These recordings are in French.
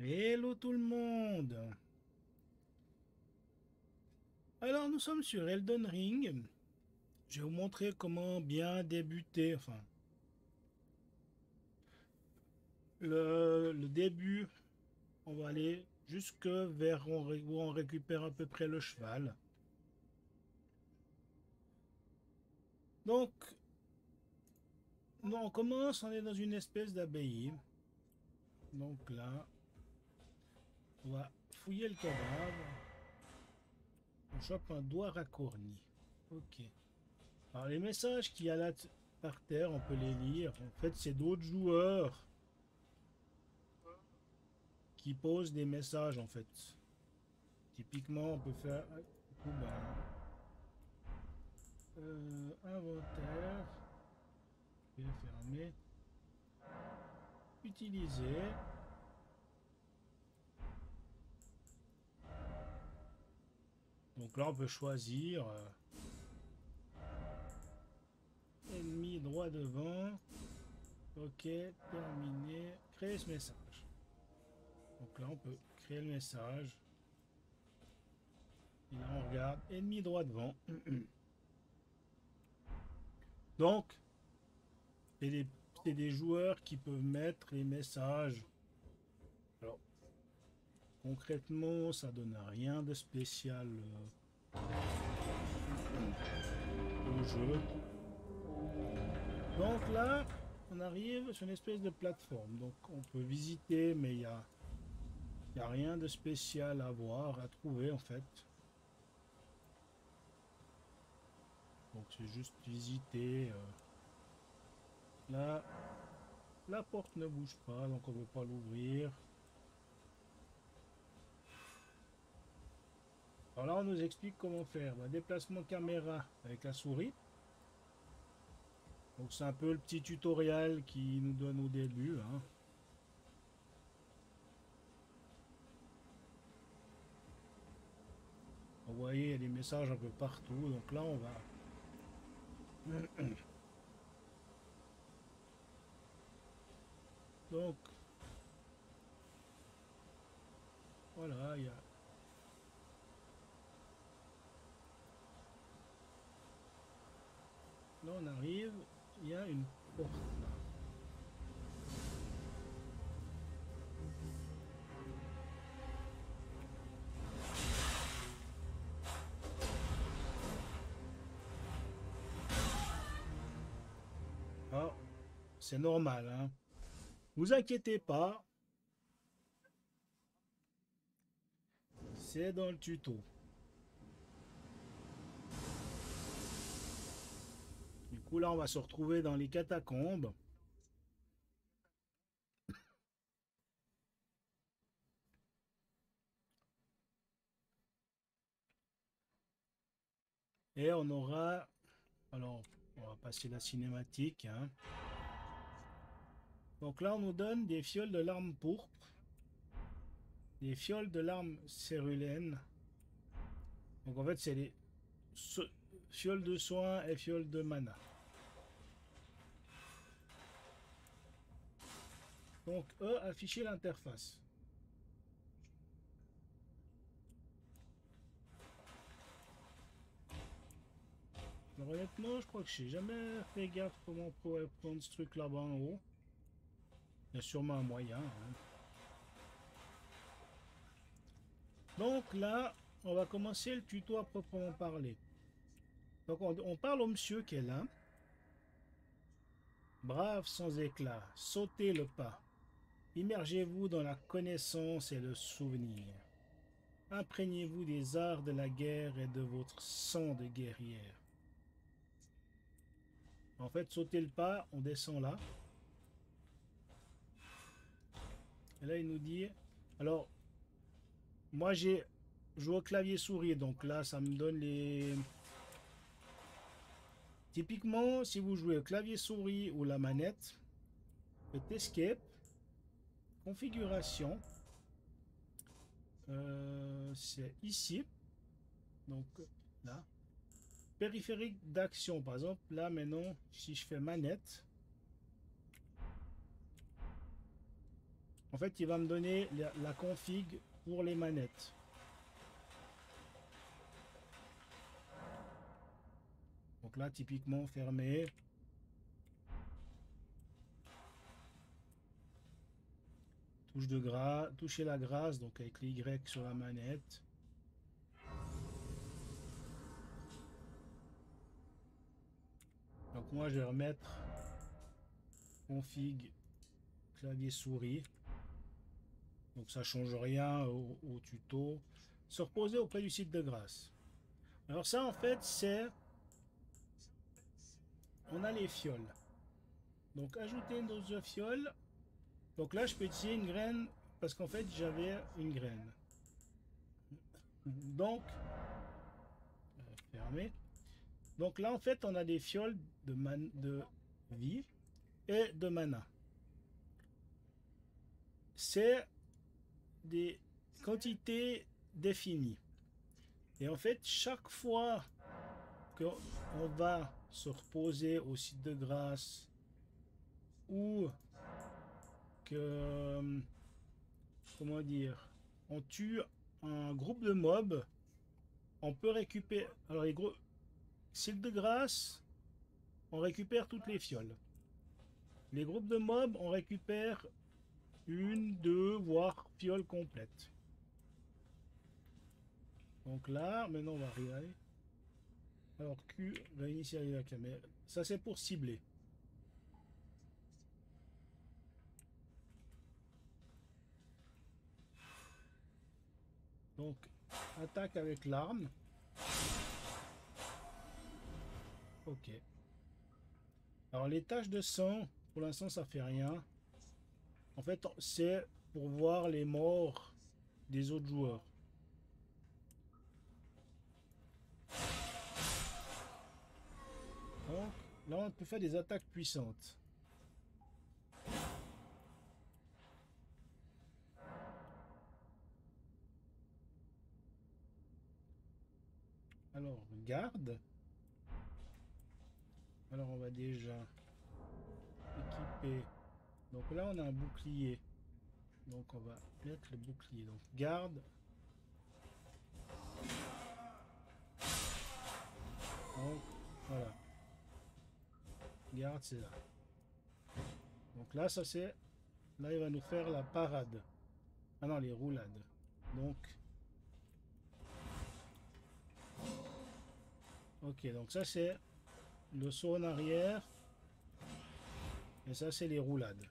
Hello tout le monde. Alors nous sommes sur Elden Ring. Je vais vous montrer comment bien débuter. Enfin, le début, on va aller jusque vers où on récupère à peu près le cheval. Donc, on commence, on est dans une espèce d'abbaye. Donc là, on va fouiller le cadavre. On chope un doigt racorni. Ok. Alors les messages qu'il y a là par terre, on peut les lire. En fait, c'est d'autres joueurs qui posent des messages en fait. Typiquement, on peut faire du coup, inventaire, je vais fermer, utiliser. Donc là, on peut choisir ennemi droit devant. Ok, terminé. Créer ce message. Donc là, on peut créer le message. Et là, on regarde ennemi droit devant. Donc, c'est des joueurs qui peuvent mettre les messages. Alors, concrètement, ça donne rien de spécial au jeu. Donc là, on arrive sur une espèce de plateforme. Donc on peut visiter, mais y a rien de spécial à voir, à trouver en fait. Donc c'est juste visiter. Là, la porte ne bouge pas, donc on ne peut pas l'ouvrir. Alors là, on nous explique comment faire. Déplacement caméra avec la souris. Donc c'est un peu le petit tutoriel qui nous donne au début, hein. Vous voyez, il y a des messages un peu partout. Donc là, on va... Donc, voilà, il y a... Là, on arrive, il y a une porte là. Ah, c'est normal, hein. Vous inquiétez pas, c'est dans le tuto. Du coup, là, on va se retrouver dans les catacombes. Et on aura... Alors, on va passer la cinématique, hein. Donc là, on nous donne des fioles de larmes pourpres, des fioles de larmes cérulènes. Donc en fait, c'est les fioles de soins et fioles de mana. Donc, afficher l'interface. Alors, honnêtement, je crois que j'ai jamais fait gaffe comment on pourrait prendre ce truc là-bas en haut. Il y a sûrement un moyen, hein. Donc là, on va commencer le tuto à proprement parler. Donc on parle au monsieur qui est là. Brave sans éclat, sautez le pas. Immergez-vous dans la connaissance et le souvenir. Imprégnez-vous des arts de la guerre et de votre sang de guerrière. En fait, sautez le pas, on descend là. Et là, il nous dit... Alors, moi j'ai joué au clavier souris, donc là, ça me donne les... Typiquement, si vous jouez au clavier souris ou la manette, faites Escape, configuration, c'est ici, donc là, périphérique d'action, par exemple, là maintenant, si je fais manette, En fait, il va me donner la config pour les manettes. Donc là, typiquement fermé. Touche de gras, toucher la grâce, donc avec les Y sur la manette. Donc moi, je vais remettre config clavier souris. Donc ça change rien au tuto. Se reposer auprès du site de grâce. Alors ça, en fait, c'est... On a les fioles. Donc ajouter une dose de fiole. Donc là, je peux utiliser une graine parce qu'en fait, j'avais une graine. Donc, fermé. Donc là, en fait, on a des fioles de vie et de mana. C'est des quantités définies. Et en fait, chaque fois qu'on va se reposer au site de grâce ou que, comment dire, on tue un groupe de mobs, on peut récupérer. Alors, les gros sites de grâce, on récupère toutes les fioles. Les groupes de mobs, on récupère une, deux, voire fioles complètes. Donc là, maintenant on va regarder. Alors Q va initialiser la caméra. Ça c'est pour cibler. Donc attaque avec l'arme. Ok. Alors les taches de sang, pour l'instant ça fait rien. En fait c'est pour voir les morts des autres joueurs. Donc là on peut faire des attaques puissantes. Alors garde. Alors on va déjà équiper. Donc là on a un bouclier. Donc on va mettre le bouclier. Donc garde. Donc voilà. Garde c'est là. Donc là ça c'est. Là il va nous faire la parade. Ah non les roulades. Donc. Ok donc ça c'est le saut en arrière. Et ça c'est les roulades.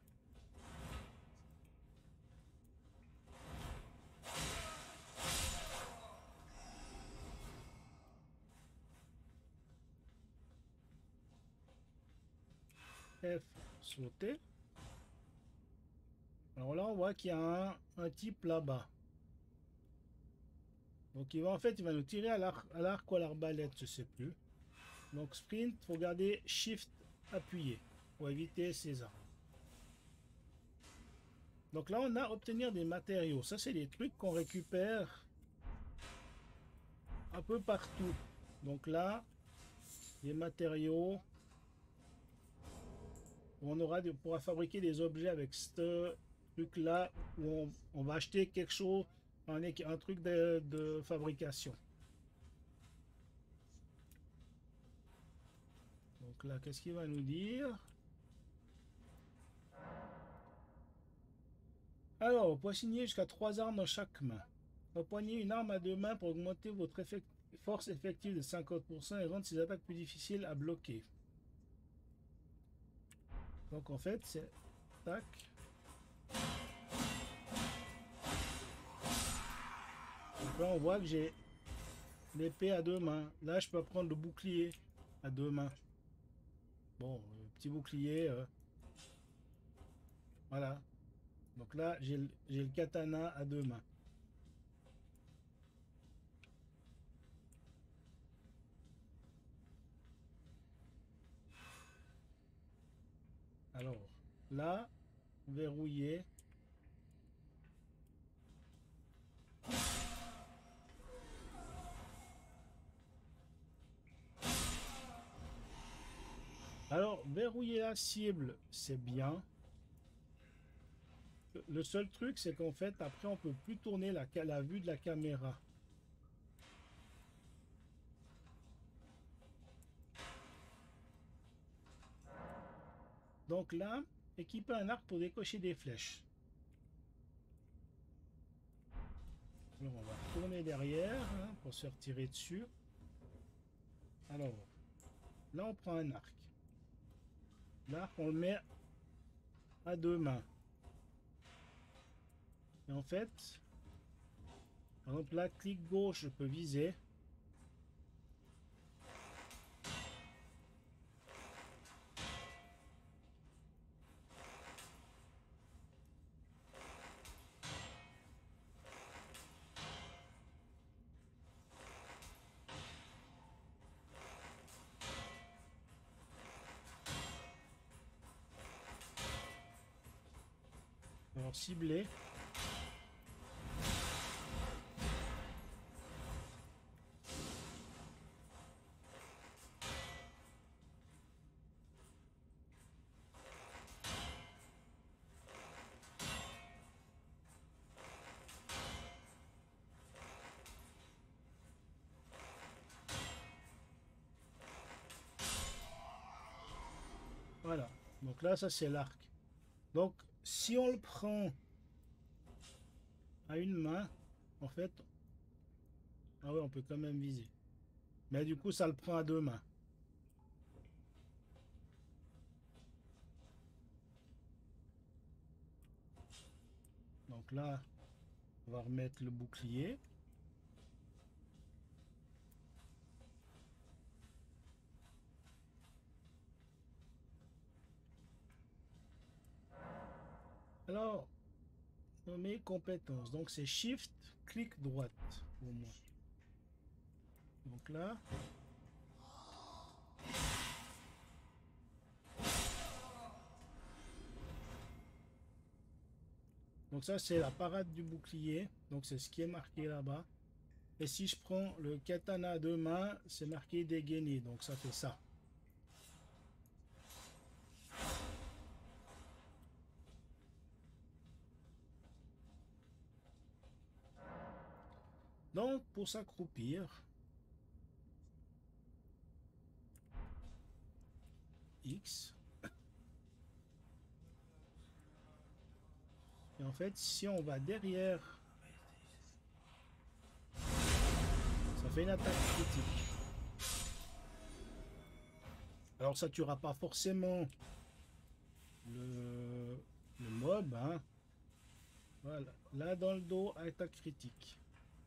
F sauter. Alors là on voit qu'il y a un type là-bas. Donc il va en fait il va nous tirer à l'arc ou à l'arbalète, je sais plus. Donc sprint, faut garder shift appuyé pour éviter ces armes. Donc là on a obtenir des matériaux. Ça c'est des trucs qu'on récupère un peu partout. Donc là, les matériaux. On pourra fabriquer des objets avec ce truc là où on va acheter quelque chose, un truc de fabrication. Donc là, qu'est-ce qu'il va nous dire? Alors, poignez jusqu'à 3 armes dans chaque main. Empoignez une arme à 2 mains pour augmenter votre force effective de 50% et rendre ses attaques plus difficiles à bloquer. Donc en fait, c'est tac. Donc là, on voit que j'ai l'épée à 2 mains. Là, je peux prendre le bouclier à 2 mains. Bon, petit bouclier. Voilà. Donc là, j'ai le katana à 2 mains. Alors, là, verrouillé. Alors, verrouiller la cible, c'est bien. Le seul truc, c'est qu'en fait, après, on peut plus tourner la vue de la caméra. Donc là, équiper un arc pour décocher des flèches. Alors, on va tourner derrière hein, pour se faire tirer dessus. Alors, là, on prend un arc. L'arc, on le met à deux mains. Et en fait, par exemple, là, clic gauche, je peux viser. Alors, cibler. Voilà. Donc là, ça, c'est l'arc. Donc, si on le prend à une main, en fait, ah ouais, on peut quand même viser. Mais du coup, ça le prend à deux mains. Donc là, on va remettre le bouclier. Alors, nommer compétences. Donc c'est Shift, clic droite pour moi. Donc là. Donc ça c'est la parade du bouclier. Donc c'est ce qui est marqué là-bas. Et si je prends le katana à deux mains, c'est marqué dégainer. Donc ça fait ça. Donc pour s'accroupir, X. Et en fait, si on va derrière, ça fait une attaque critique. Alors ça tuera pas forcément le mob. Hein. Voilà. Là dans le dos, attaque critique.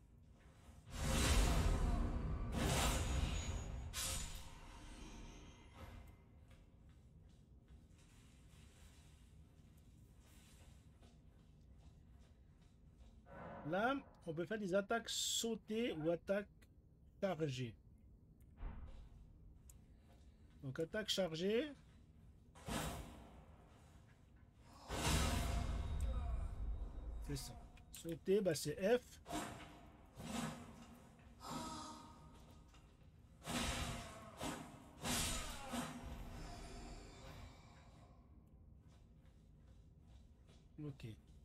Là, on peut faire des attaques sautées ou attaques chargées. Donc attaque chargée. C'est ça. Sauter, bah, c'est F. Ok.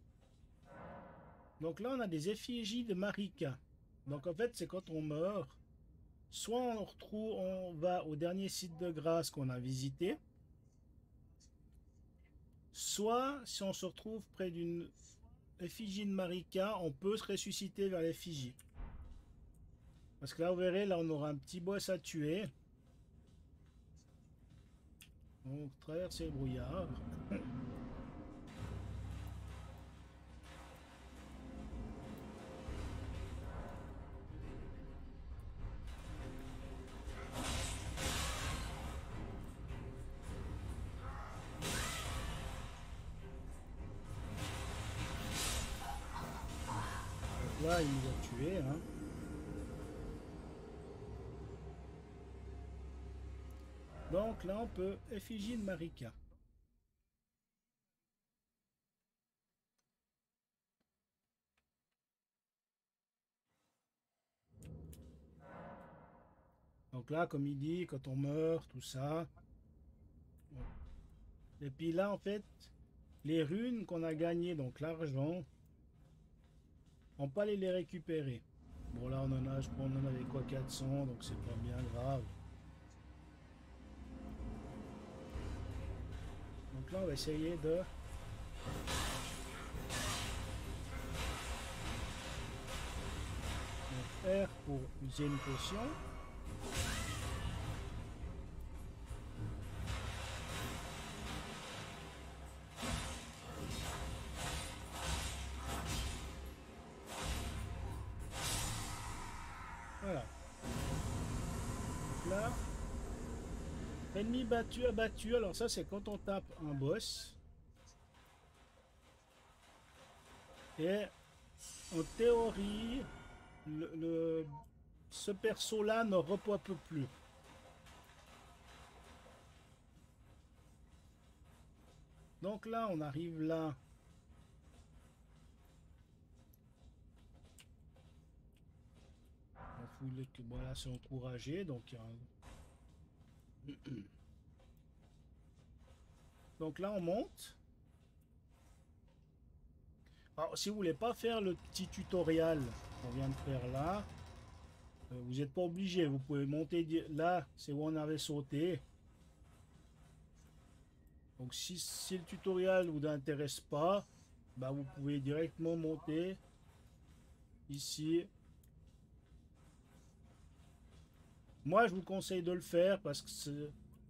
Donc là, on a des effigies de Marika. Donc en fait, c'est quand on meurt, soit on retrouve, on va au dernier site de grâce qu'on a visité, soit si on se retrouve près d'une effigie de Marika, on peut se ressusciter vers l'effigie. Parce que là, vous verrez, là, on aura un petit boss à tuer. Donc, traverser le brouillard. Là, il nous a tués. Hein. Donc là, on peut effigie de Marika. Donc là, comme il dit, quand on meurt, tout ça. Et puis là, en fait, les runes qu'on a gagnées, donc l'argent, on peut aller les récupérer. Bon là on en a, je crois on en avait quoi 400, donc c'est pas bien grave. Donc là on va essayer de R pour user une potion. Voilà. Donc là, ennemi battu, abattu. Alors ça c'est quand on tape un boss. Et en théorie, ce perso-là ne repop plus. Donc là, on arrive là. On fouille le... Voilà, c'est encouragé. Donc, donc là, on monte. Alors, si vous voulez pas faire le petit tutoriel qu'on vient de faire là, vous n'êtes pas obligé. Vous pouvez monter là, c'est où on avait sauté. Donc si le tutoriel vous intéresse pas, bah, vous pouvez directement monter ici. Moi, je vous conseille de le faire parce que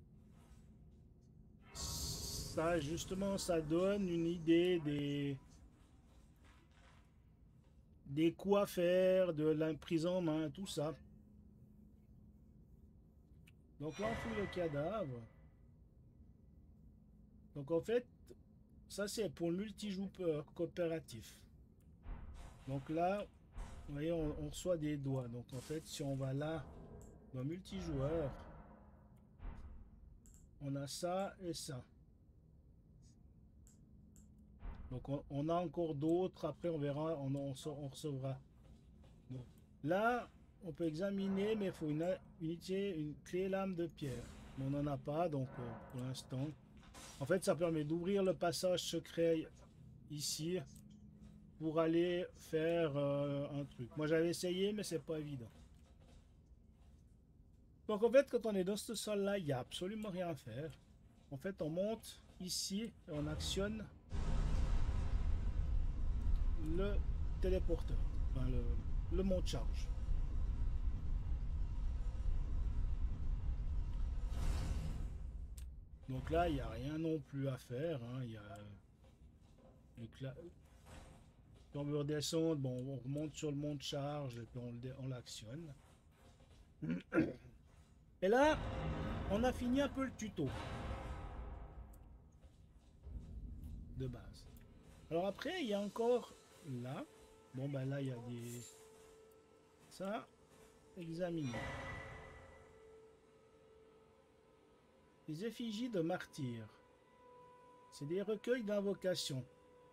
ça, justement, ça donne une idée des coups à faire, de la prise en main, tout ça. Donc là, on fouille le cadavre. Donc en fait, ça c'est pour le multijoueur coopératif. Donc là, vous voyez, on reçoit des doigts. Donc en fait, si on va là, dans multijoueur, on a ça et ça. Donc on a encore d'autres, après on verra, on recevra. Donc, là, on peut examiner, mais il faut une clé lame de pierre. Mais on n'en a pas, donc pour l'instant. En fait, ça permet d'ouvrir le passage secret ici pour aller faire un truc. Moi j'avais essayé, mais c'est pas évident. Donc en fait, quand on est dans cette salle-là, il n'y a absolument rien à faire. En fait, on monte ici et on actionne le téléporteur, enfin le monte charge. Donc là, il n'y a rien non plus à faire. Hein. Il y a quand on veut redescendre, bon, on remonte sur le monte charge et puis on l'actionne. Et là, on a fini un peu le tuto de base. Alors après, il y a encore là. Bon, ben là, il y a des... Ça, examiner. Les effigies de martyrs. C'est des recueils d'invocations.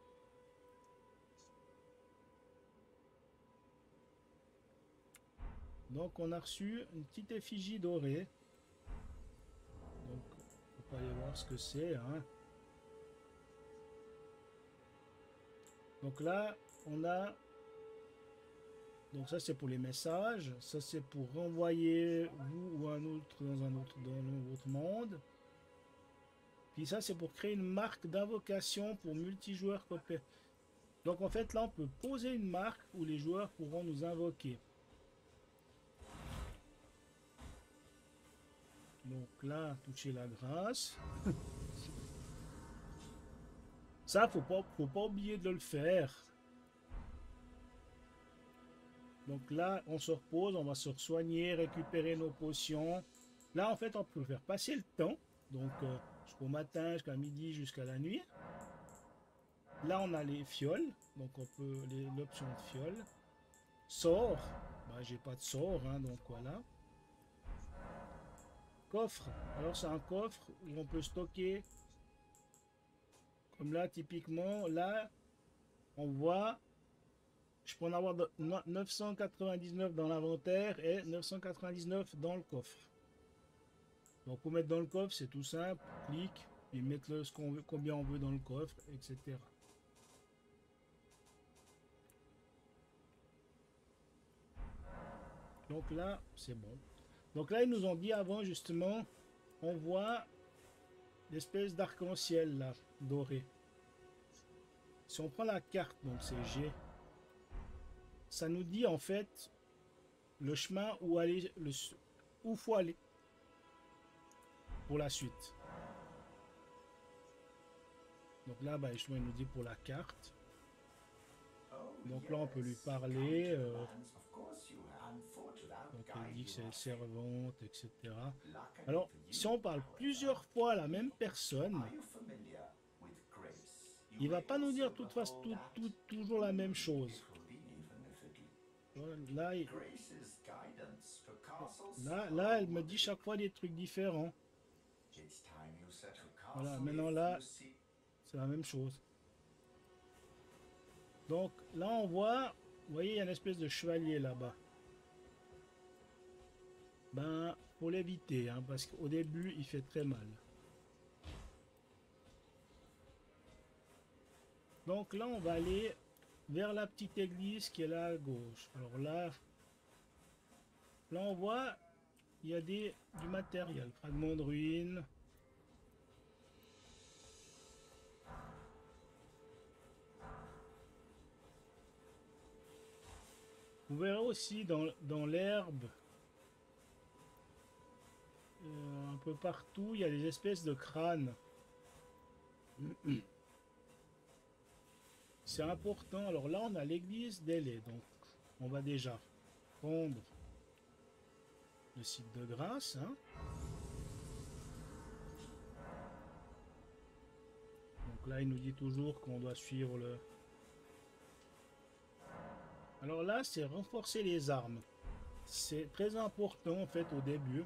Donc on a reçu une petite effigie dorée. Donc on peut aller voir ce que c'est. Hein. Donc là on a... Donc ça c'est pour les messages. Ça c'est pour renvoyer vous ou un autre dans un autre monde. Puis ça c'est pour créer une marque d'invocation pour multijoueurs coopératifs. Donc en fait là on peut poser une marque où les joueurs pourront nous invoquer. Donc là, toucher la grâce. Ça, faut pas oublier de le faire. Donc là, on se repose, on va se soigner, récupérer nos potions. Là, en fait, on peut faire passer le temps. Donc, jusqu'au matin, jusqu'à midi, jusqu'à la nuit. Là, on a les fioles. Donc, on peut l'option de fiole. Sort. Bah, j'ai pas de sort, hein, donc voilà. Coffre. Alors, c'est un coffre où on peut stocker. Comme là, typiquement, là, on voit, je peux en avoir 999 dans l'inventaire et 999 dans le coffre. Donc pour mettre dans le coffre, c'est tout simple, clic, et mettre ce qu'on veut, combien on veut dans le coffre, etc. Donc là, c'est bon. Donc là, ils nous ont dit avant, justement, on voit l'espèce d'arc-en-ciel là, doré. Si on prend la carte, donc c'est G, ça nous dit en fait le chemin où aller, où faut aller pour la suite. Donc là, bah, il nous dit pour la carte. Donc là, on peut lui parler. Donc il dit que c'est servante, etc. Alors, si on parle plusieurs fois à la même personne, il va pas nous dire toute façon toujours la même chose. Là, là, elle me dit chaque fois des trucs différents. Voilà, maintenant là, c'est la même chose. Donc là, on voit, vous voyez, il y a une espèce de chevalier là-bas. Ben, faut l'éviter, hein, parce qu'au début, il fait très mal. Donc là, on va aller vers la petite église qui est là à gauche. Alors là, on voit, il y a du matériel, fragments de ruines. Vous verrez aussi dans l'herbe, un peu partout, il y a des espèces de crânes. C'est important. Alors là, on a l'église d'Élé. Donc, on va déjà prendre le site de grâce. Hein. Donc là, il nous dit toujours qu'on doit suivre le... Alors là, c'est renforcer les armes. C'est très important, en fait, au début.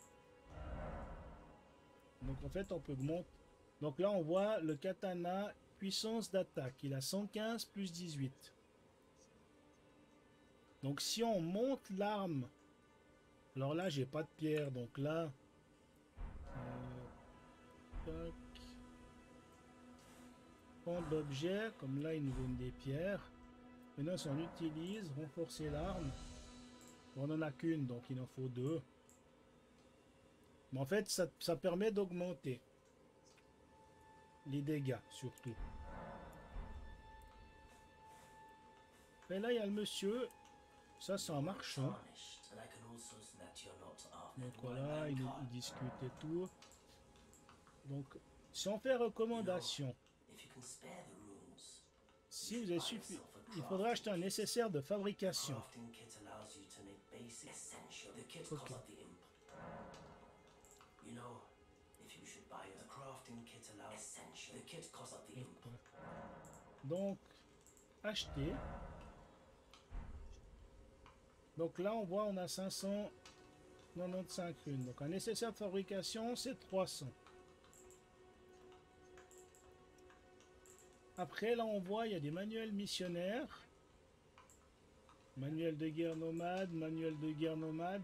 Donc, en fait, on peut monter... Donc là, on voit le katana puissance d'attaque. Il a 115 plus 18. Donc, si on monte l'arme... Alors là, j'ai pas de pierre. Donc là... Prendre l'objet. Comme là, il nous donne des pierres. Maintenant, si on utilise renforcer l'arme, on n'en a qu'une, donc il en faut deux. Mais en fait, ça permet d'augmenter les dégâts, surtout. Et là, il y a le monsieur. Ça, c'est un marchand. Donc voilà, il discute et tout. Donc, si on fait recommandation, si vous avez suffi, il faudra acheter un nécessaire de fabrication. Okay. Donc, acheter. Donc là, on voit, on a 595 runes. Donc, un nécessaire de fabrication, c'est 300. Après, là, on voit, il y a des manuels missionnaires. Manuel de guerre nomade, manuel de guerre nomade.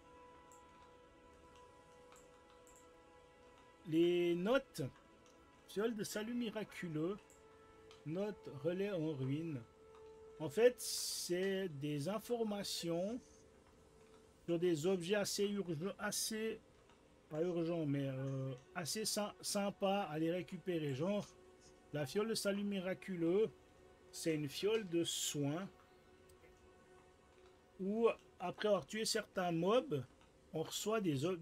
Les notes, fiole de salut miraculeux, notes relais en ruine. En fait, c'est des informations sur des objets assez urgents, pas urgents, mais assez sympas à les récupérer. Genre, la fiole de salut miraculeux, c'est une fiole de soins où, après avoir tué certains mobs, on reçoit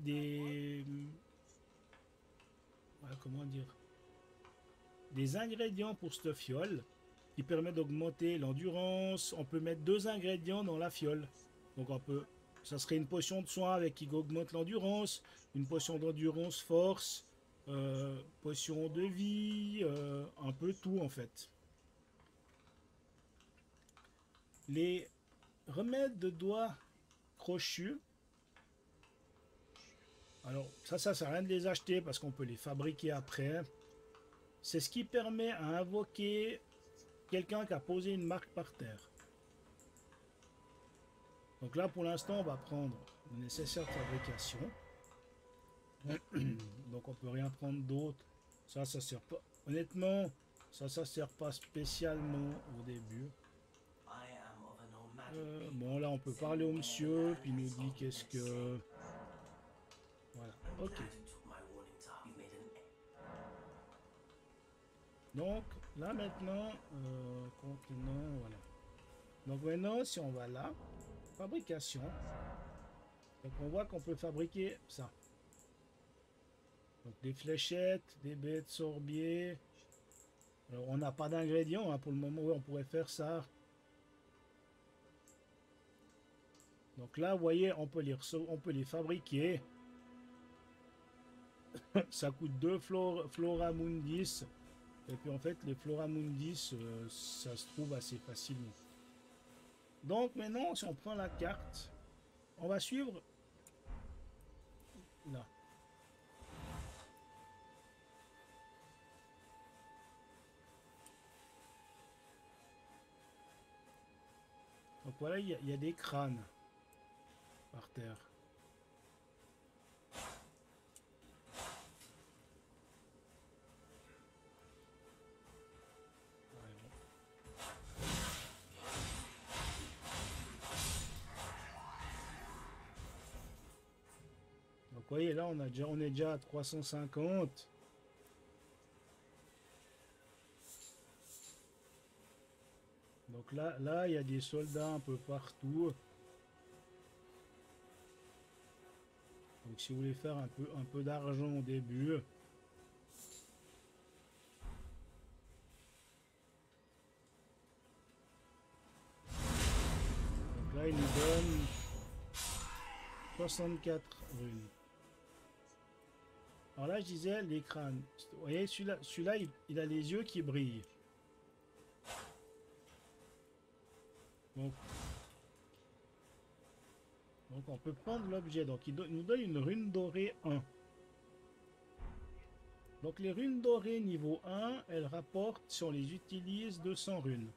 comment dire, des ingrédients pour cette fiole qui permet d'augmenter l'endurance. On peut mettre 2 ingrédients dans la fiole. Donc ça serait une potion de soin avec qui augmente l'endurance, une potion d'endurance force, potion de vie, un peu tout en fait. Les remèdes de doigts crochus. Alors ça sert à rien de les acheter parce qu'on peut les fabriquer après. C'est ce qui permet à invoquer quelqu'un qui a posé une marque par terre. Donc là, pour l'instant, on va prendre le nécessaire de fabrication. Donc on peut rien prendre d'autre Ça sert pas. Honnêtement, ça sert pas spécialement au début. Bon, là, on peut parler au monsieur, puis il nous dit qu'est-ce que... Voilà, ok. Donc, là, maintenant, contenant, voilà. Donc, maintenant, si on va là, fabrication. Donc, on voit qu'on peut fabriquer ça. Donc, des fléchettes, des baies de sorbier. Alors, on n'a pas d'ingrédients hein, pour le moment. Oui, on pourrait faire ça. Donc là, vous voyez, on peut les fabriquer. Ça coûte 2 Floramundis. Et puis en fait, les Floramundis, ça se trouve assez facilement. Donc maintenant, si on prend la carte, on va suivre là. Donc voilà, il y a des crânes par terre. Donc vous voyez, là, on est déjà à 350. Donc là, il y a des soldats un peu partout. Donc si vous voulez faire un peu d'argent au début, donc là, il nous donne 64 runes. Alors là, je disais les crânes. Vous voyez, celui-là, il a les yeux qui brillent. Donc on peut prendre l'objet. Donc il nous donne une rune dorée 1. Donc les runes dorées niveau 1, elles rapportent, si on les utilise, 200 runes.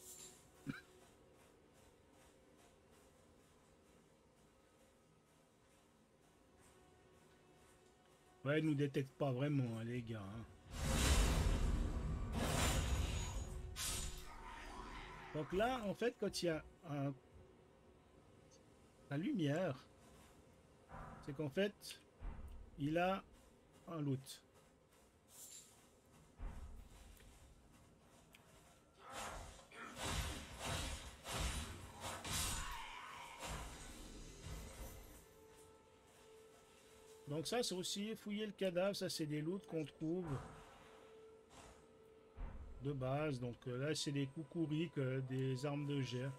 Ouais, ils nous détectent pas vraiment, hein, les gars. Hein. Donc là, en fait, quand il y a la lumière, c'est qu'en fait, il a un loot. Donc ça, c'est aussi fouiller le cadavre. Ça, c'est des loots qu'on trouve de base. Donc là, c'est des kukuriks, des armes de jet.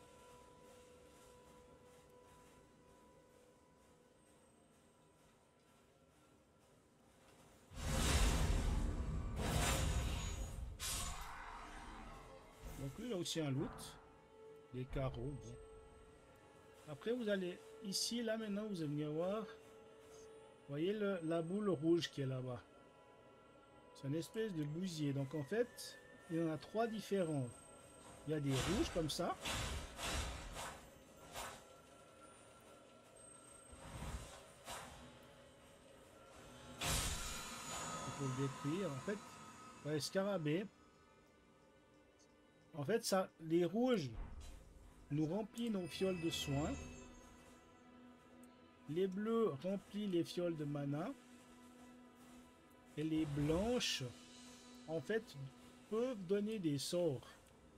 Donc lui, il a aussi un loot. Des carreaux, bon. Après, vous allez ici, là, maintenant, vous allez venir voir. Vous voyez la boule rouge qui est là-bas. C'est une espèce de gousier. Donc en fait, il y en a 3 différents. Il y a des rouges comme ça. Il faut le détruire. En fait, ouais, scarabée. En fait, ça, les rouges nous remplissent nos fioles de soins. Les bleus remplissent les fioles de mana. Et les blanches, en fait, peuvent donner des sorts.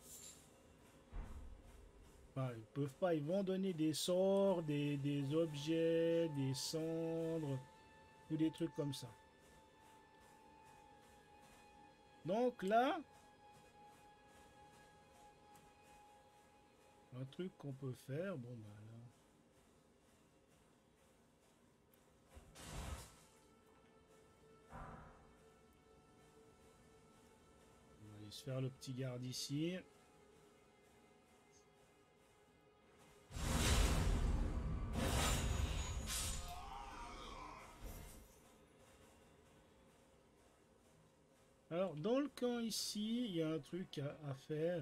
Enfin, ils peuvent pas, ils vont donner des sorts, des objets, des cendres, ou des trucs comme ça. Donc là, un truc qu'on peut faire, bon bah là. On va aller se faire le petit garde ici. Alors, dans le camp ici, il y a un truc à faire.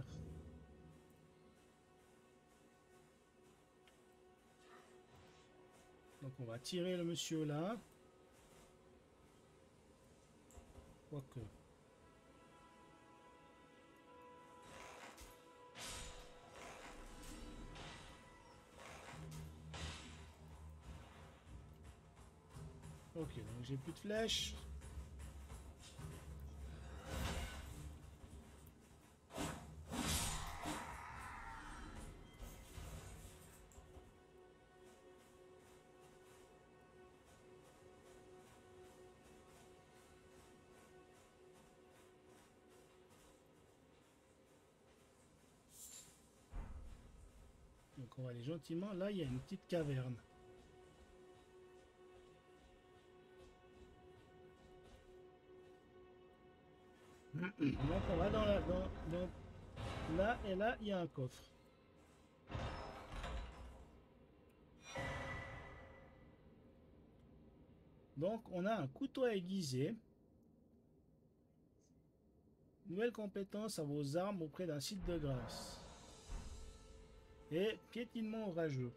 Donc, on va tirer le monsieur là. Quoique. Ok, donc j'ai plus de flèches. Donc on va aller gentiment. Là, il y a une petite caverne. Donc on va là et là, il y a un coffre. Donc on a un couteau aiguisé. Nouvelle compétence à vos armes auprès d'un site de grâce. Et piétinement orageux.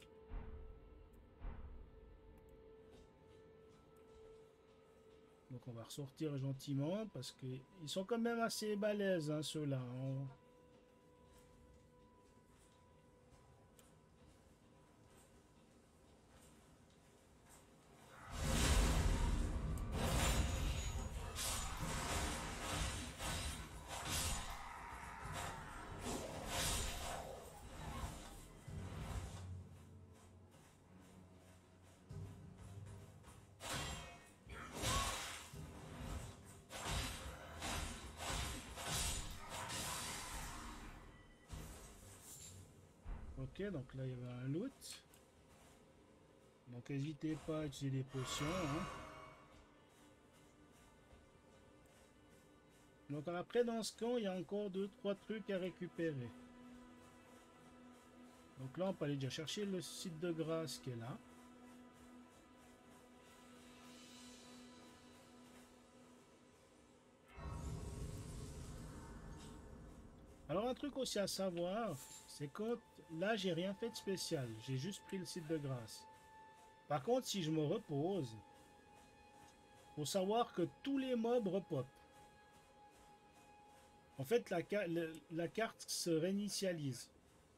Donc on va ressortir gentiment parce qu'ils sont quand même assez balèzes, hein, ceux-là. Ok, donc là il y avait un loot. Donc n'hésitez pas à utiliser des potions, hein. Donc après dans ce camp, il y a encore 2-3 trucs à récupérer. Donc là on peut aller déjà chercher le site de grâce qui est là. Alors un truc aussi à savoir, c'est que là j'ai rien fait de spécial, j'ai juste pris le site de grâce. Par contre si je me repose, faut savoir que tous les mobs repopent. En fait la carte se réinitialise.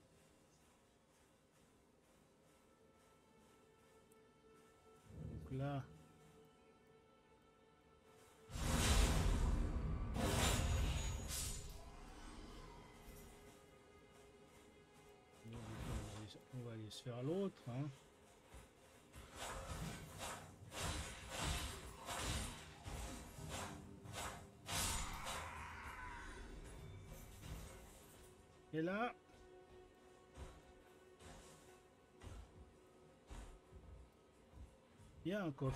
Donc là... On va aller se faire l'autre, hein. Et là, il y a un coffre.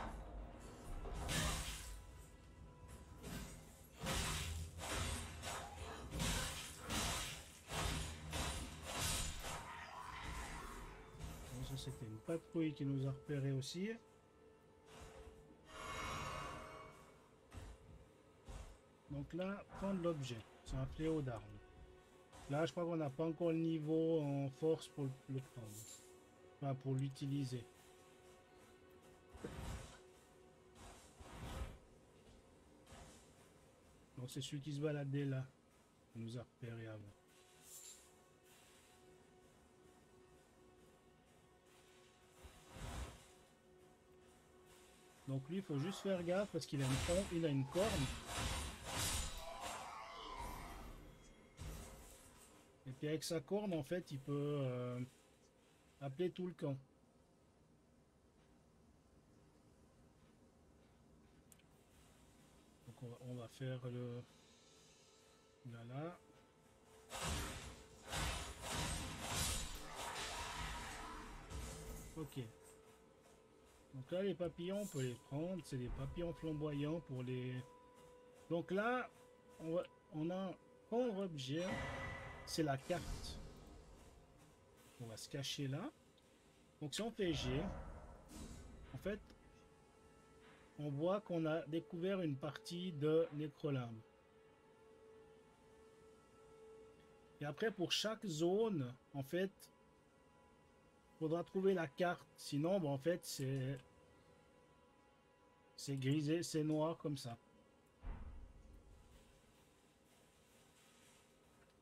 Bon, ça c'était une patrouille qui nous a repéré aussi. Donc là, prendre l'objet. C'est un fléau d'armes. Là, je crois qu'on n'a pas encore le niveau en force pour le prendre. Enfin, pour l'utiliser. Donc c'est celui qui se baladait là. Il nous a repéré avant. Donc lui, il faut juste faire gaffe parce qu'il a une corne. Et puis avec sa corne, en fait, il peut appeler tout le camp. Donc on va faire le... Là. Ok. Donc là, les papillons, on peut les prendre. C'est des papillons flamboyants pour les... Donc là, on a prendre objet. C'est la carte. On va se cacher là. Donc si on fait G, en fait, on voit qu'on a découvert une partie de Nécrolimbe. Et après, pour chaque zone, en fait, il faudra trouver la carte. Sinon, en fait, c'est grisé, c'est noir comme ça.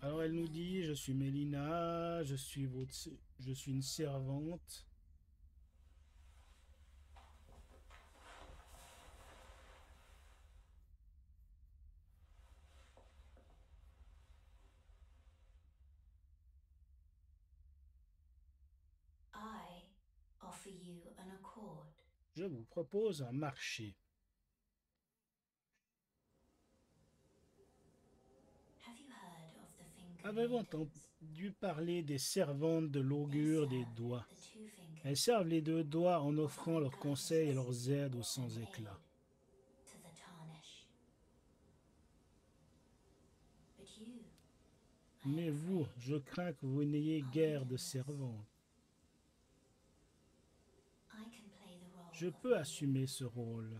Alors elle nous dit, je suis Mélina, je suis une servante. I offer you an accord. Je vous propose un marché. Have you heard of the Finger Avez-vous Maidens? entendu parler des servantes de They l'augure des serve doigts? the two Elles fingers, servent les deux doigts en offrant offering leurs conseils et leurs guidance aides aux and sans éclat. aid to the tarnish. But you, I Mais am vous, afraid, je crains que vous n'ayez are guère de leaderless. servantes. I can play the Je role of peux medium, assumer ce rôle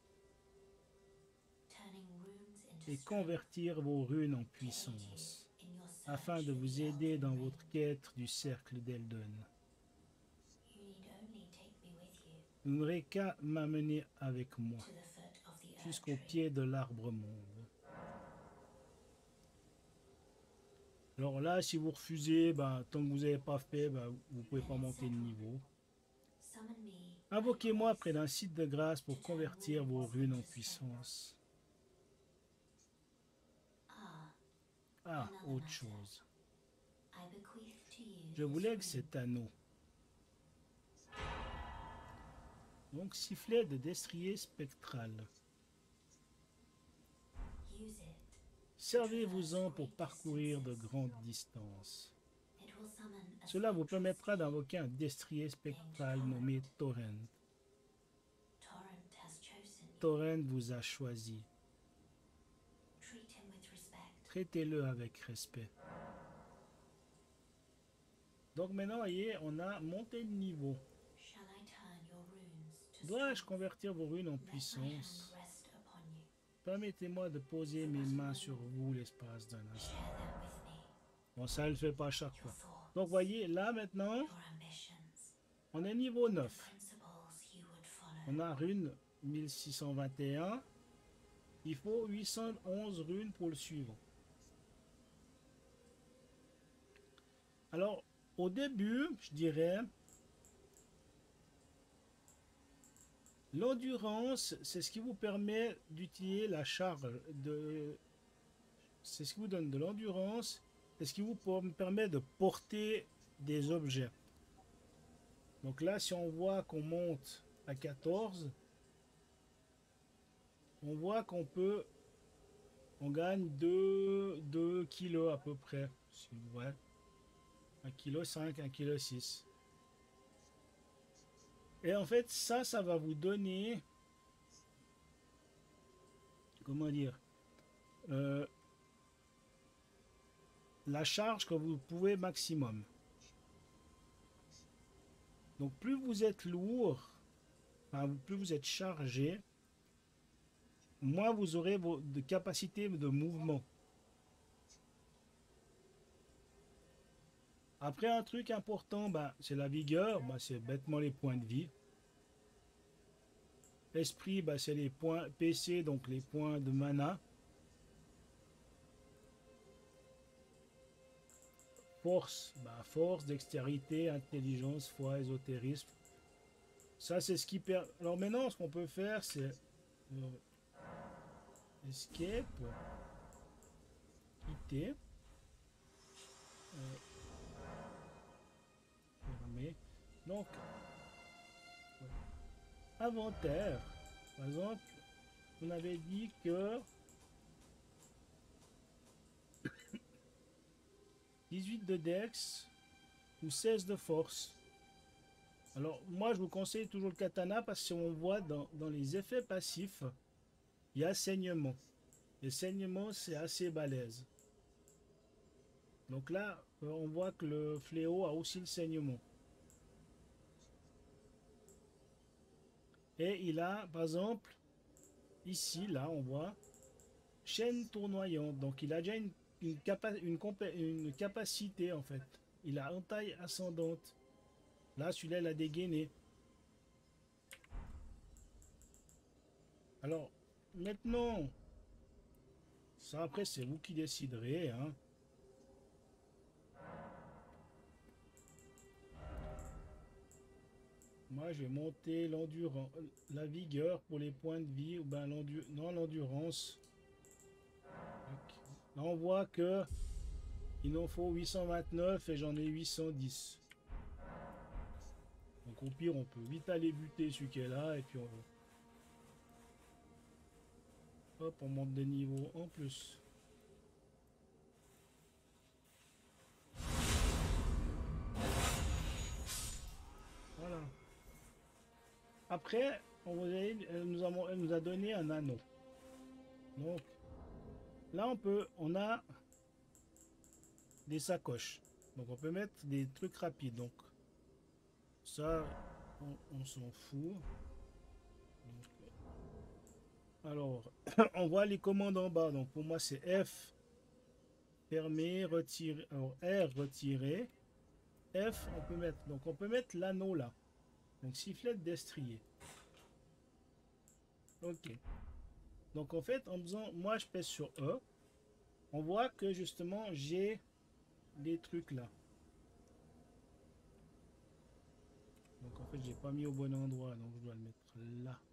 turning runes into et strength convertir vos runes en to aid you puissance, in your afin search de for vous the aider Elden dans Ring. votre quête du cercle d'Elden. You need only take me with you Vous n'aurez qu'à m'amener avec moi to the foot of the Earth jusqu'au Tree. pied de l'arbre monde. Alors là, si vous refusez, ben, tant que vous n'avez pas fait, ben, vous ne pouvez Then pas it's monter de settled. niveau. Summon me by Invoquez-moi près grace d'un site de grâce to pour turn convertir vos runes runes en into strength. puissance. Ah, Ah, another autre matter. chose. I bequeath to you Je vous this lègue ring. cet anneau. Donc, sifflet de destrier spectral. Use it to Servez-vous-en traverse pour great parcourir de distances. grandes distances. It will summon a Cela vous spectral permettra steed d'invoquer un destrier spectral nommé Torrent. Torrent has chosen you. Torrent vous a choisi. Treat him with respect. Traitez-le avec respect. Donc maintenant, voyez, on a monté de niveau. Shall I turn your runes to Dois-je strength? convertir vos runes en Let my hand puissance? rest upon you. Permettez-moi de poser mes mains sur vous l'espace d'un instant. Share them with me. Bon, ça, elle ne le fait pas à chaque Your fois. thoughts, Donc, voyez, là maintenant, your ambitions, on est niveau the 9. principles you would follow. On a rune 1621. Il faut 811 runes pour le suivant. Alors, au début, je dirais, l'endurance, c'est ce qui vous permet d'utiliser la charge de... C'est ce qui vous donne de l'endurance, c'est ce qui vous permet de porter des objets. Donc là, si on voit qu'on monte à 14, on voit qu'on peut... On gagne 2 kilos à peu près. Ouais. 1,5 kg, 1,6 kg. Et en fait, ça va vous donner... Comment dire la charge que vous pouvez maximum. Donc plus vous êtes lourd, enfin, plus vous êtes chargé, moins vous aurez de capacité de mouvement. Après, un truc important, c'est la vigueur, c'est bêtement les points de vie. Esprit, c'est les points PC, donc les points de mana. Force, force, dextérité, intelligence, foi, ésotérisme. Ça, c'est ce qui permet. Alors maintenant, ce qu'on peut faire, c'est escape, quitter, fermer. Donc, inventaire. Par exemple, on avait dit que 18 de dex ou 16 de force. Alors moi je vous conseille toujours le katana parce qu'on voit dans les effets passifs, il y a saignement. Et saignement c'est assez balèze. Donc là on voit que le fléau a aussi le saignement. Et il a par exemple, ici là on voit chaîne tournoyante. Donc il a déjà une capacité en fait. Il a entaille ascendante. Là, celui-là, il a dégainé. Alors, maintenant, ça après, c'est vous qui déciderez. Hein. je vais monter l'endurance, la vigueur pour les points de vie, ou ben l'endurance. Là, on voit que il en faut 829 et j'en ai 810. Donc au pire, on peut vite aller buter celui qui est là et puis hop, on monte des niveaux en plus. Voilà. Après, elle nous a donné un anneau. Donc là, on a des sacoches. Donc on peut mettre des trucs rapides. Donc ça, on s'en fout. Donc, alors, on voit les commandes en bas. Donc pour moi, c'est F, fermer, retirer. Alors R, retirer. F, on peut mettre l'anneau là. Donc sifflet destrier. Ok. Donc en fait, en faisant, moi je pèse sur E. On voit que justement j'ai des trucs là. Donc en fait, j'ai pas mis au bon endroit, donc je dois le mettre là.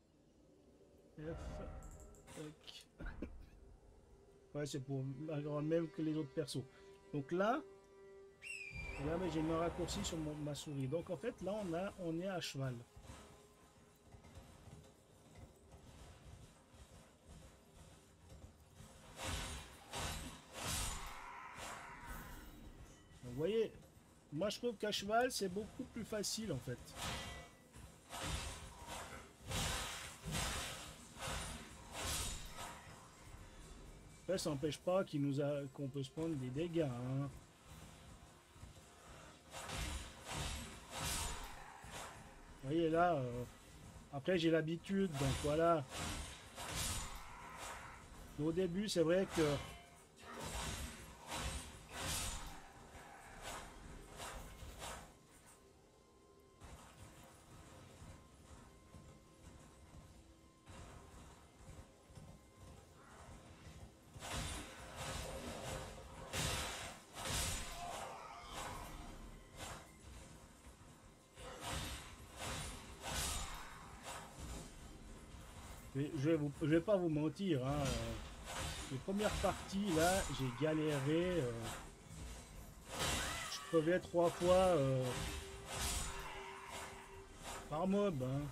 F. Ok. Ouais, c'est pour avoir le même que les autres persos. Donc là, j'ai mis un raccourci sur ma souris. Donc en fait, là, on est à cheval. Donc, vous voyez, moi je trouve qu'à cheval, c'est beaucoup plus facile en fait. Après, ça n'empêche pas qu'on peut se prendre des dégâts. Hein. Vous voyez là, après j'ai l'habitude, donc voilà. Au début, c'est vrai que je vais pas vous mentir, hein, les premières parties là, j'ai galéré. Je crevais 3 fois par mob. Hein.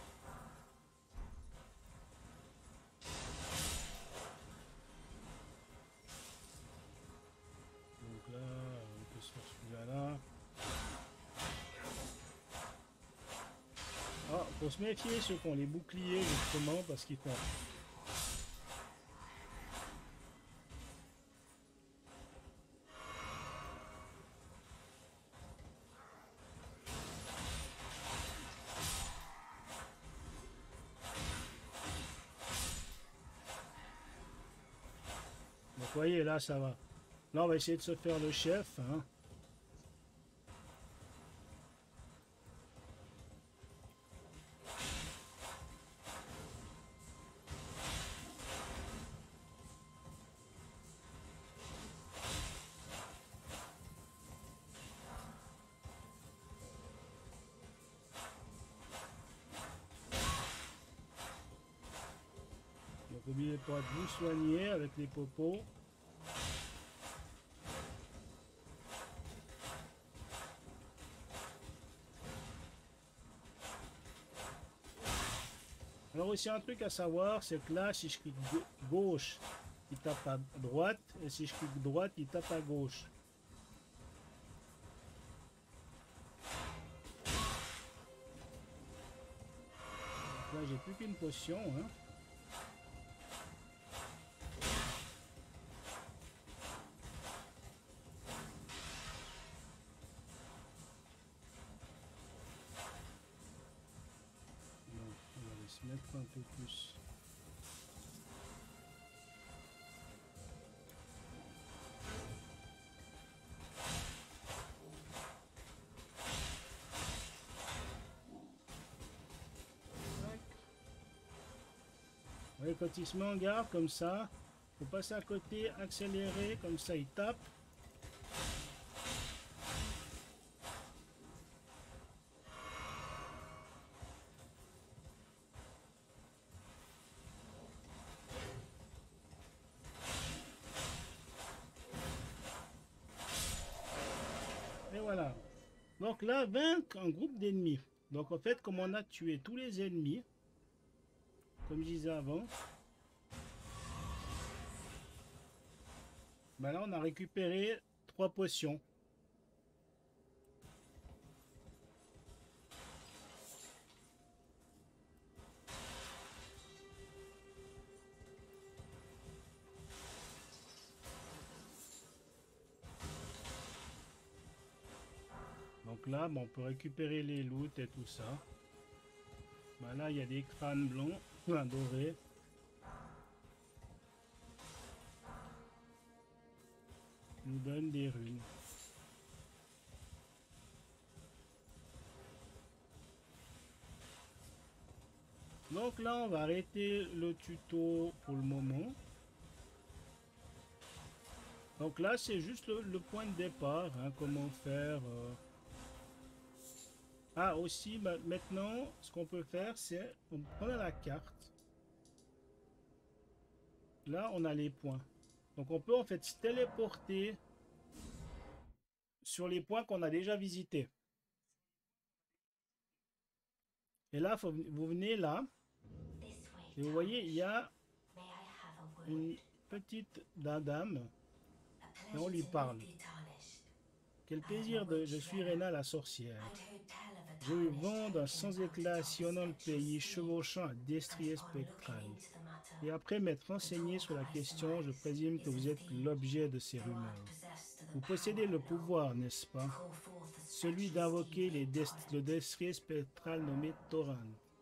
Donc là, on peut se faire celui-là là. Ah, faut se méfier ceux qui ont les boucliers justement parce qu'ils font. Donc vous voyez là ça va. Là on va essayer de se faire le chef. Hein. Donc n'oubliez pas de vous soigner avec les popos. Alors aussi un truc à savoir, c'est que là si je clique gauche, il tape à droite, et si je clique droite, il tape à gauche. Donc là j'ai plus qu'une potion. Hein. Mettre un peu plus. Ouais, quand il se met en garde comme ça, faut passer à côté, accélérer, comme ça il tape. Voilà. Donc là, vaincre un groupe d'ennemis. Donc en fait, comme on a tué tous les ennemis, comme je disais avant, ben là on a récupéré 3 potions. Donc là, bon, on peut récupérer les loots et tout ça. Ben là, il y a des crânes blancs, enfin dorés. Ils nous donnent des runes. Donc là, on va arrêter le tuto pour le moment. Donc là, c'est juste le point de départ, hein, comment faire. Ah, aussi, bah, maintenant, ce qu'on peut faire, c'est on prend la carte. Là, on a les points. Donc on peut en fait se téléporter sur les points qu'on a déjà visités. Et là, vous venez là. Et vous voyez, il y a une petite dame. Et on lui parle. Quel plaisir de... Je suis Rena la sorcière. J'ai eu vent d'un sans éclat sillonnant le pays, chevauchant un destrier spectral. Et après m'être renseigné sur la question, je présume que vous êtes l'objet de ces rumeurs. Vous possédez le pouvoir, n'est-ce pas? Celui d'invoquer le destrier spectral nommé Torrent.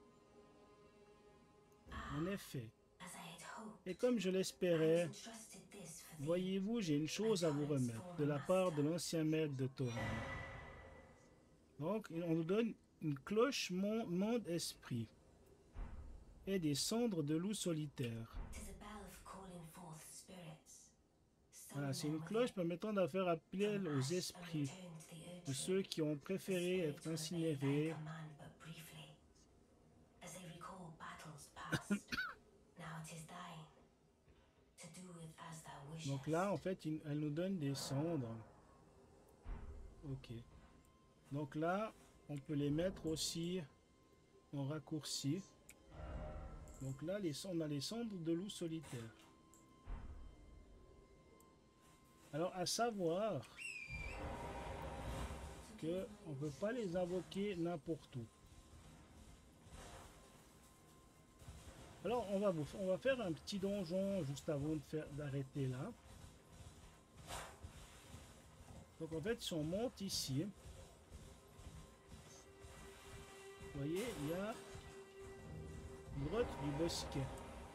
En effet. Et comme je l'espérais, voyez-vous, j'ai une chose à vous remettre de la part de l'ancien maître de Torrent. Donc, on nous donne une cloche monde esprit et des cendres de loup solitaire. Voilà, c'est une cloche permettant de faire appel aux esprits de ceux qui ont préféré être incinérés. Donc là, en fait, elle nous donne des cendres. Ok. Donc là, on peut les mettre aussi en raccourci. Donc là, on a les cendres de loup solitaire. Alors, à savoir que on ne peut pas les invoquer n'importe où. Alors, on va faire un petit donjon juste avant d'arrêter là. Donc en fait, si on monte ici, vous voyez, il y a une grotte du bosquet.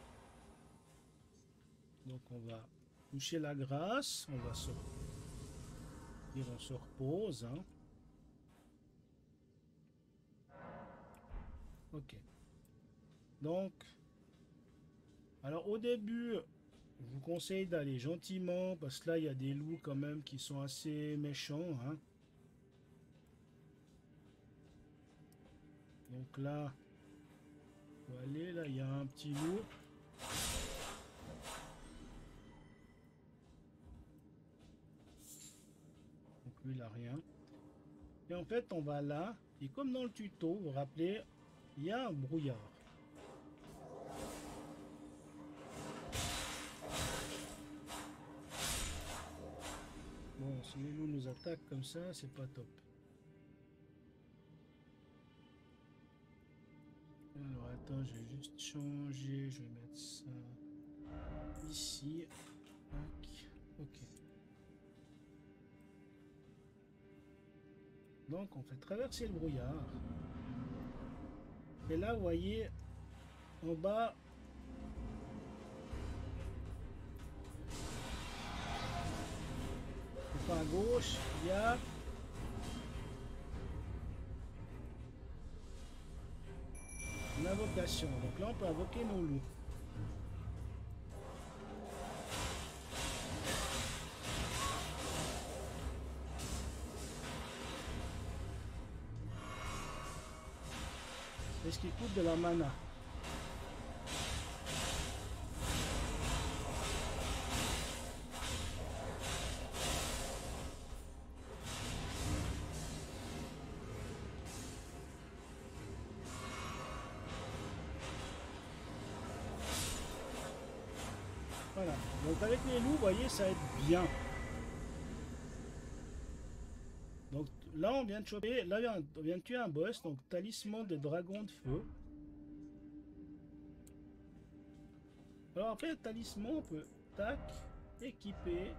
Donc on va toucher la grâce, on va on se repose. Hein. Ok. Donc, alors au début, je vous conseille d'aller gentiment parce que là il y a des loups quand même qui sont assez méchants. Hein. Donc là, on va aller, là il y a un petit loup. Donc lui il a rien. Et en fait on va là, et comme dans le tuto, vous vous rappelez, il y a un brouillard. Bon, si les loups nous attaquent comme ça, c'est pas top. Alors attends, je vais juste changer, je vais mettre ça ici. Ok. Donc on fait traverser le brouillard. Et là, vous voyez, en bas, à gauche, il y a une invocation. Donc là, on peut invoquer nos loups. C'est ce qui coûte de la mana. Donc avec les loups, vous voyez, ça aide bien. Donc là, on vient de choper, là, on vient de tuer un boss, donc talisman de dragon de feu. Alors après, le talisman, on peut, tac, équiper.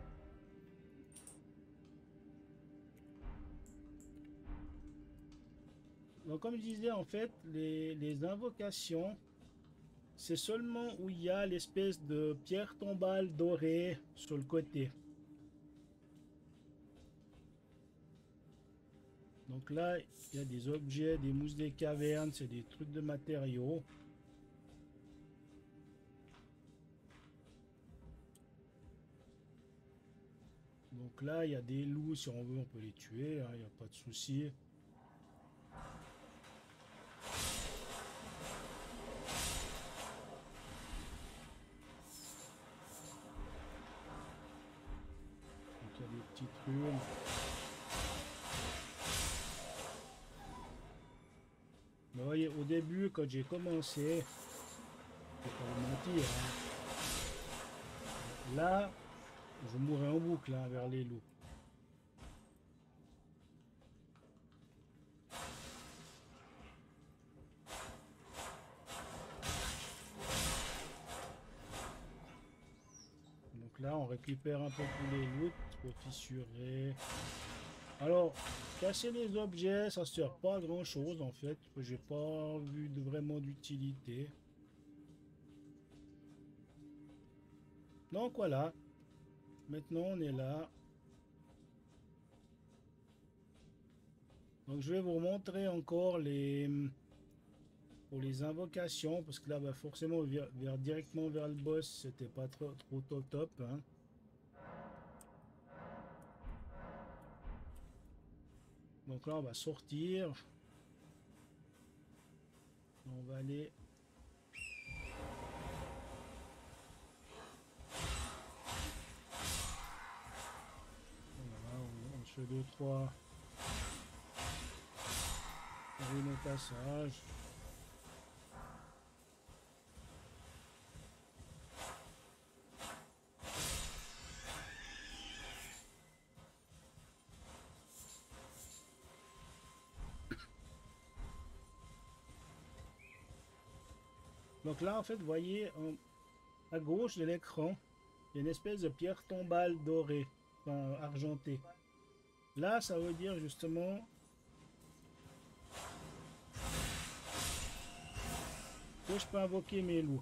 Donc comme je disais, en fait, les invocations, c'est seulement où il y a l'espèce de pierre tombale dorée sur le côté. Donc là, il y a des objets, des mousses des cavernes, c'est des trucs de matériaux. Donc là, il y a des loups, si on veut, on peut les tuer, hein, il n'y a pas de souci. Donc il y a des petites runes. Mais voyez, au début, quand j'ai commencé, je vais pas vous mentir, hein, là, je mourais en boucle hein, vers les loups. Donc là, on récupère un peu tous les loots pour fissurer. Alors, casser les objets, ça sert pas à grand chose en fait, que j'ai pas vu vraiment d'utilité. Donc voilà, maintenant on est là. Donc je vais vous montrer encore pour les invocations, parce que là bah, forcément directement vers le boss, c'était pas trop top. Hein. Donc là on va sortir. On va aller. Voilà, on fait 2-3 ruines au passage. Donc là en fait vous voyez à gauche de l'écran, il y a une espèce de pierre tombale dorée, enfin argentée. Là ça veut dire justement que je peux invoquer mes loups.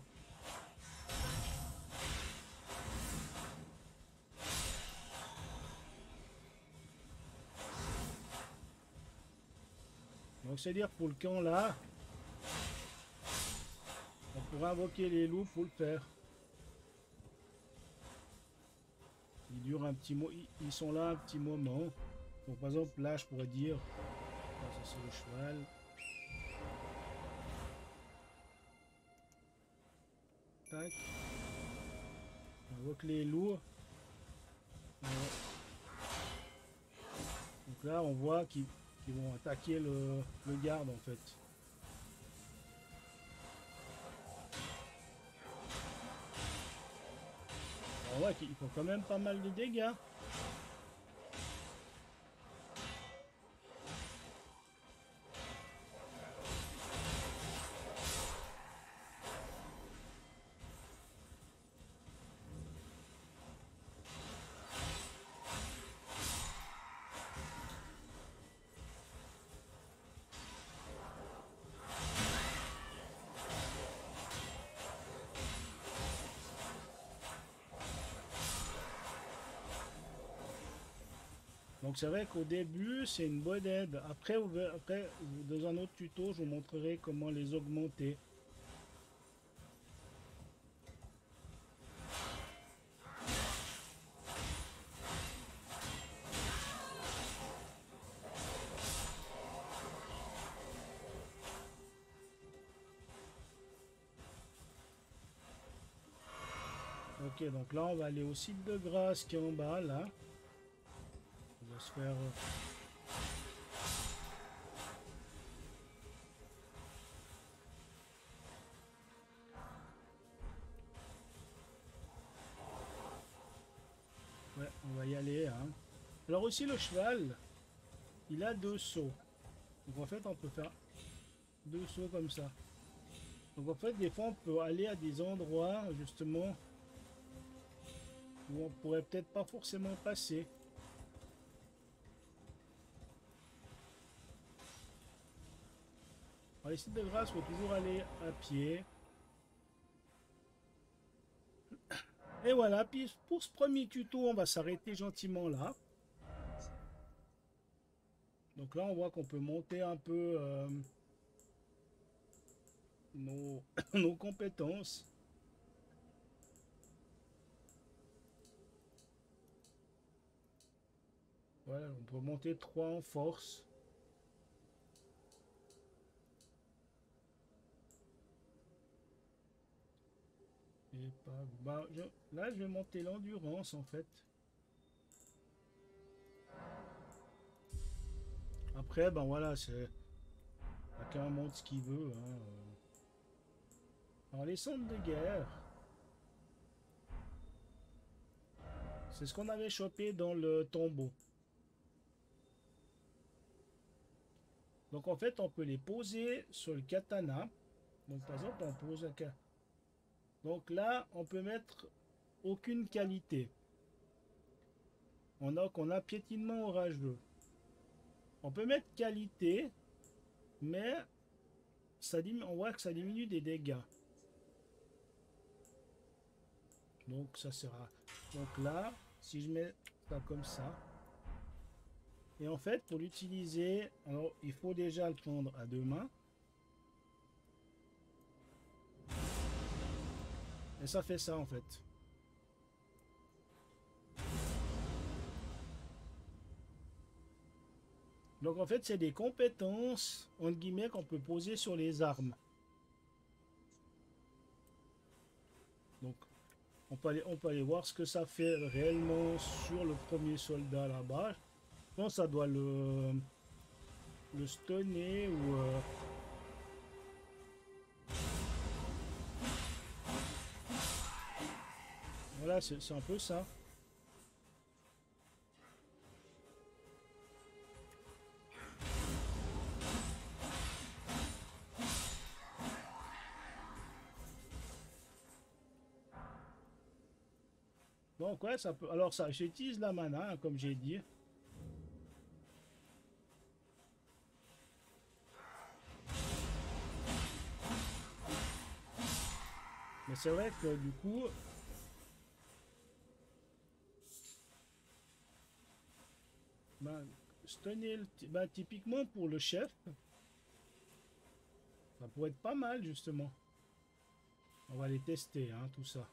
Donc c'est à dire pour le camp là, on pourra invoquer les loups pour le faire. Ils durent un petit mot, ils sont là un petit moment. Donc par exemple là je pourrais dire, ça c'est le cheval. Tac. On invoque les loups. Donc là on voit qu'ils vont attaquer le garde en fait. On voit qu'ils font quand même pas mal de dégâts. Donc c'est vrai qu'au début c'est une bonne aide. Après, dans un autre tuto je vous montrerai comment les augmenter. Ok, donc là on va aller au site de grâce qui est en bas là. On va se faire... Alors aussi le cheval, il a 2 sauts. Donc en fait on peut faire 2 sauts comme ça. Donc en fait des fois on peut aller à des endroits justement où on pourrait peut-être pas forcément passer. Alors les sites de grâce, il faut toujours aller à pied. Et voilà, puis pour ce premier tuto, on va s'arrêter gentiment là. Donc là, on voit qu'on peut monter un peu nos, nos compétences. Voilà, on peut monter 3 en force. Et pas, bah, là, je vais monter l'endurance en fait. Après, ben voilà, c'est chacun monte ce qu'il veut. Hein. Alors les centres de guerre, c'est ce qu'on avait chopé dans le tombeau. Donc en fait, on peut les poser sur le katana. Donc par exemple, on pose un katana. Donc là, on peut mettre aucune qualité. On a piétinement orageux. On peut mettre qualité, mais on voit que ça diminue des dégâts. Donc ça sera. Donc là, si je mets ça comme ça, et en fait pour l'utiliser, alors il faut déjà le prendre à 2 mains. Et ça fait ça en fait. Donc en fait c'est des compétences entre guillemets qu'on peut poser sur les armes. Donc on peut aller voir ce que ça fait réellement sur le premier soldat là-bas. Je pense que ça doit le stunner ou voilà, c'est un peu ça. Donc ouais, ça peut. Alors ça, j'utilise la mana, hein, comme j'ai dit. Mais c'est vrai que du coup, ben, stunner, ben, typiquement pour le chef, ça pourrait être pas mal justement. On va les tester, hein, tout ça.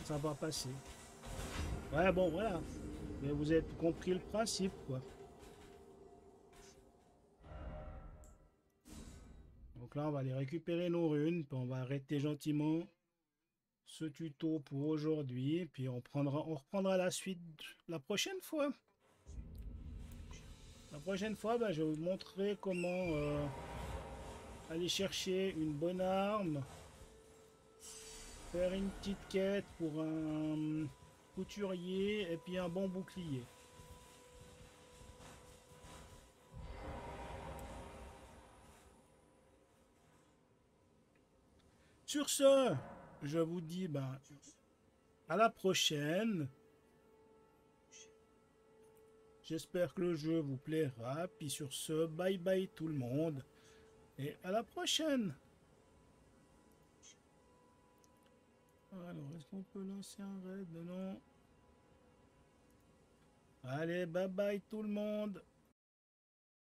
ça va passer. Ouais, bon, voilà. Mais vous avez compris le principe, quoi. Donc là, on va aller récupérer nos runes, puis on va arrêter gentiment ce tuto pour aujourd'hui, puis on reprendra la suite la prochaine fois. La prochaine fois, ben, je vais vous montrer comment aller chercher une bonne arme, faire une petite quête pour un couturier et puis un bon bouclier. Sur ce, je vous dis ben, à la prochaine. J'espère que le jeu vous plaira. Puis sur ce, bye bye tout le monde. Et à la prochaine. Alors, est-ce qu'on peut lancer un raid? Non. Allez, bye bye tout le monde.